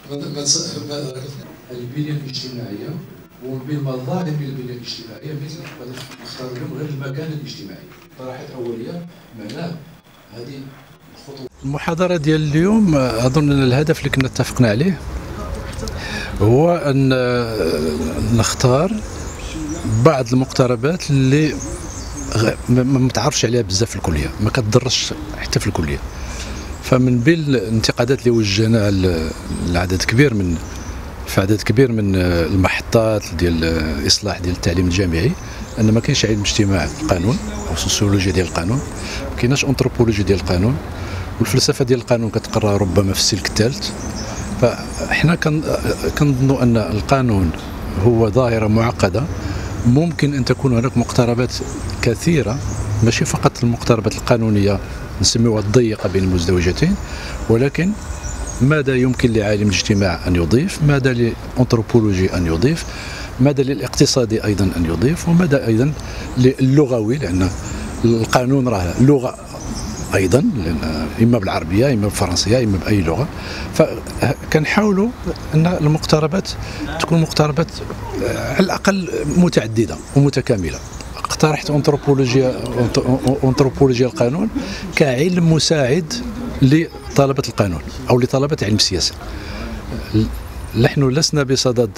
البنيه الاجتماعيه وبين مظاهر البنيه الاجتماعيه مثل نختار لهم غير المكان الاجتماعي. طرحت اوليه معناه هذه الخطوه. المحاضره ديال اليوم اظن ان الهدف اللي كنا اتفقنا عليه هو ان نختار بعض المقتربات اللي ما متعرفش عليها بزاف في الكليه، ما كتضرش حتى في الكليه. فمن بين الانتقادات اللي وجهنا لعدد كبير من المحطات ديال الاصلاح ديال التعليم الجامعي ان ما كاينش علم اجتماع القانون او سوسيولوجيا ديال القانون، ما كايناش انثروبولوجيا ديال القانون، والفلسفه ديال القانون كتقرا ربما في السلك الثالث. فاحنا كنظنوا ان القانون هو ظاهره معقده، ممكن ان تكون هناك مقتربات كثيره، ماشي فقط المقتربات القانونيه نسميوها الضيقه بين المزدوجتين، ولكن ماذا يمكن لعالم الاجتماع ان يضيف، ماذا للانثروبولوجي ان يضيف، ماذا للاقتصادي ايضا ان يضيف، وماذا ايضا للغوي، لان القانون راه لغه ايضا، اما بالعربيه اما بالفرنسيه اما باي لغه. فكنحاولوا ان المقتربات تكون مقتربات على الاقل متعدده ومتكامله. اقترحت انثروبولوجيا القانون كعلم مساعد لطلبه القانون او لطلبه علم السياسه. نحن لسنا بصدد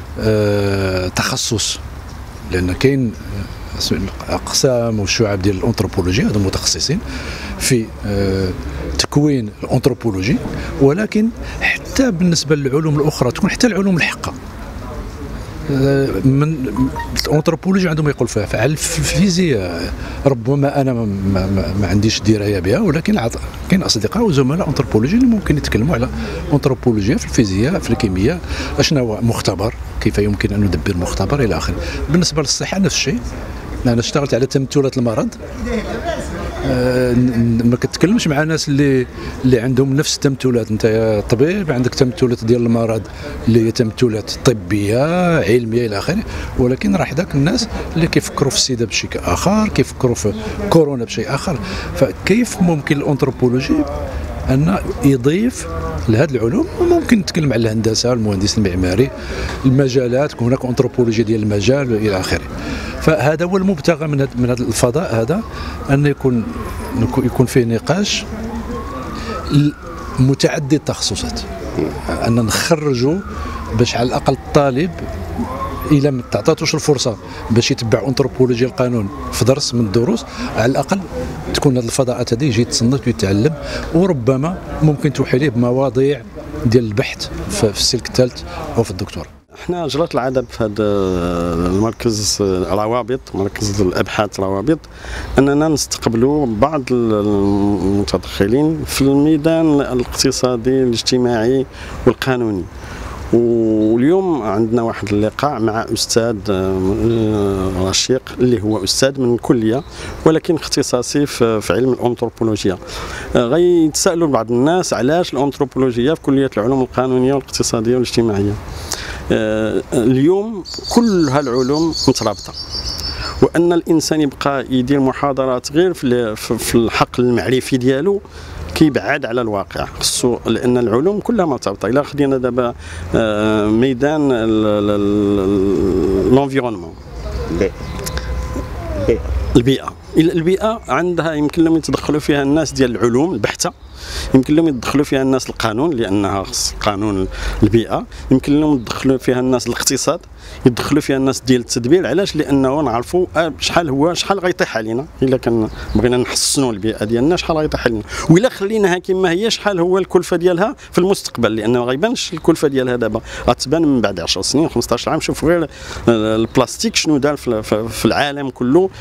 تخصص، لان كاين اقسام والشعب ديال الانثروبولوجيا، هذو متخصصين في تكوين الانثروبولوجي، ولكن حتى بالنسبه للعلوم الاخرى تكون حتى العلوم الحقه من الانثروبولوجيا عندهم يقول فيها. فعل الفيزياء ربما انا ما عنديش درايه بها، ولكن كاين اصدقاء وزملاء انثروبولوجي اللي ممكن يتكلموا على انثروبولوجيا في الفيزياء، في الكيمياء، اشنا هو مختبر، كيف يمكن ان ندبر مختبر الى اخره. بالنسبه للصحه نفس الشيء، انا اشتغلت على تمثلات المرض. ما كتكلمش مع ناس اللي عندهم نفس التمثلات. انت طبيب عندك تمثلات ديال المرض اللي هي تمثلات طبيه علميه الى اخره، ولكن راه حداك الناس اللي كيفكروا في السيده بشيء اخر، كيفكروا في كورونا بشيء اخر. فكيف ممكن الانثروبولوجي ان يضيف لهذه العلوم؟ ممكن نتكلم على الهندسه، المهندس المعماري، المجالات، هناك انثروبولوجيا ديال المجال الى اخره. فهذا هو المبتغى من هذا الفضاء هذا، ان يكون فيه نقاش متعدد التخصصات، ان نخرجوا باش على الاقل الطالب الى ما تعطاتوش الفرصه باش يتبع انثروبولوجيا القانون في درس من الدروس، على الاقل تكون هذه الفضاءات هذه يجي يتصنت ويتعلم، وربما ممكن توحي ليه بمواضيع ديال البحث في السلك الثالث او في الدكتوراه. احنا جرت العاده في هذا المركز روابط، مركز الابحاث روابط، اننا نستقبلوا بعض المتدخلين في الميدان الاقتصادي الاجتماعي والقانوني. واليوم عندنا واحد اللقاء مع استاذ رشيق اللي هو استاذ من الكليه ولكن اختصاصي في علم الانثروبولوجيا. غيتسالوا بعض الناس علاش الانثروبولوجيا في كليه العلوم القانونيه والاقتصاديه والاجتماعيه. اليوم كل هالعلوم مترابطه، وان الانسان يبقى يدير محاضرات غير في الحقل المعرفي ديالو كيبعد على الواقع، خصو، لان العلوم كلها مرتبطه. الا خدينا دابا ميدان لونفيرونمون، البيئه عندها يمكن لهم يتدخلوا فيها الناس ديال العلوم البحته، يمكن لهم يدخلوا فيها الناس القانون لانها خص قانون البيئه، يمكن لهم يدخلوا فيها الناس الاقتصاد، يدخلوا فيها الناس ديال التدبير. علاش؟ لانه نعرفوا شحال غيطيح علينا الا كان بغينا نحسنوا البيئه ديالنا، شحال غيطيح علينا، والا خليناها كما هي شحال هو الكلفه ديالها في المستقبل، لانه ما غيبانش الكلفه ديالها دابا، غتبان من بعد 10 سنين 15 عام. شوف غير البلاستيك شنو دار في العالم كله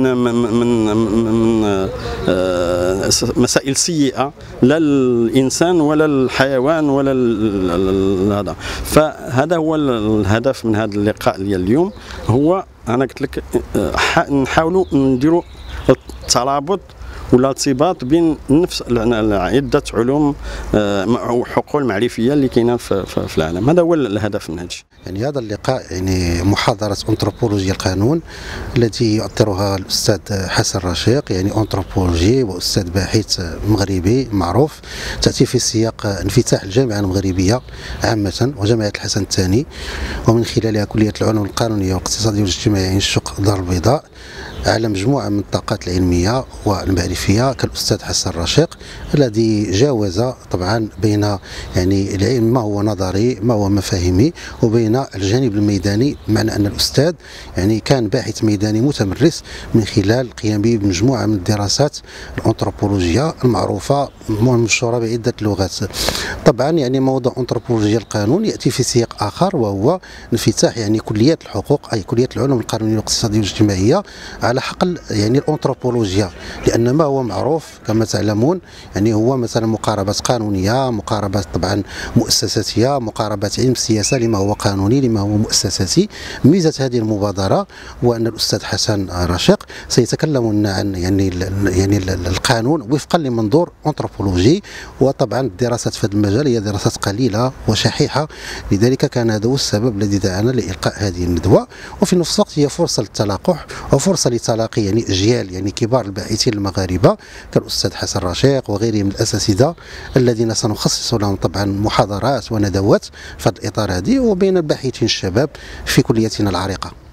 من مسائل سيئه، لا الانسان ولا الحيوان ولا هذا. فهذا هو الهدف من هذا اللقاء ديال اليوم، هو انا قلت لك نحاولوا نديروا الترابط ولا ارتباط بين نفس عده علوم وحقول معرفيه اللي كاينه في العالم. هذا هو الهدف من هذا الشيء. يعني هذا اللقاء يعني محاضرة أنثروبولوجيا القانون التي يؤطرها الأستاذ حسن رشيق، يعني أنثروبولوجي وأستاذ باحث مغربي معروف، تأتي في سياق انفتاح الجامعة المغربية عامة وجامعة الحسن الثاني، ومن خلالها كلية العلوم القانونية والاقتصادية والاجتماعية عين الشق الدار البيضاء، على مجموعة من الطاقات العلمية والمعرفية كالأستاذ حسن رشيق الذي جاوز طبعا بين يعني العلم ما هو نظري ما هو مفاهيمي وبين الجانب الميداني، بمعنى أن الأستاذ يعني كان باحث ميداني متمرس من خلال القيام به بمجموعة من الدراسات الأنثروبولوجية المعروفة والمنشورة بعدة لغات. طبعا يعني موضوع أنثروبولوجيا القانون يأتي في سياق آخر وهو انفتاح يعني كليات الحقوق أي كلية العلوم القانونية والاقتصادية والاجتماعية على حقل يعني الأنثروبولوجيا، لأن ما هو معروف كما تعلمون يعني هو مثلا مقاربات قانونية، مقاربات طبعا مؤسساتية، مقاربات علم السياسة لما هو قانوني لما هو مؤسساتي. ميزة هذه المبادرة هو أن الأستاذ حسن رشيق سيتكلم لنا عن يعني القانون وفقا لمنظور أنثروبولوجي، وطبعا الدراسات في هذا المجال هي دراسات قليلة وشحيحة، لذلك كان هذا هو السبب الذي دعانا لإلقاء هذه الندوة. وفي نفس الوقت هي فرصة للتلاقح وفرصة لتلاقي يعني أجيال يعني كبار الباحثين المغاربة كالأستاذ حسن رشيق وغيرهم من الأساتذة الذين سنخصص لهم طبعا محاضرات وندوات في هذا الإطار هذه، وبين الباحثين الشباب في كليتنا العريقة.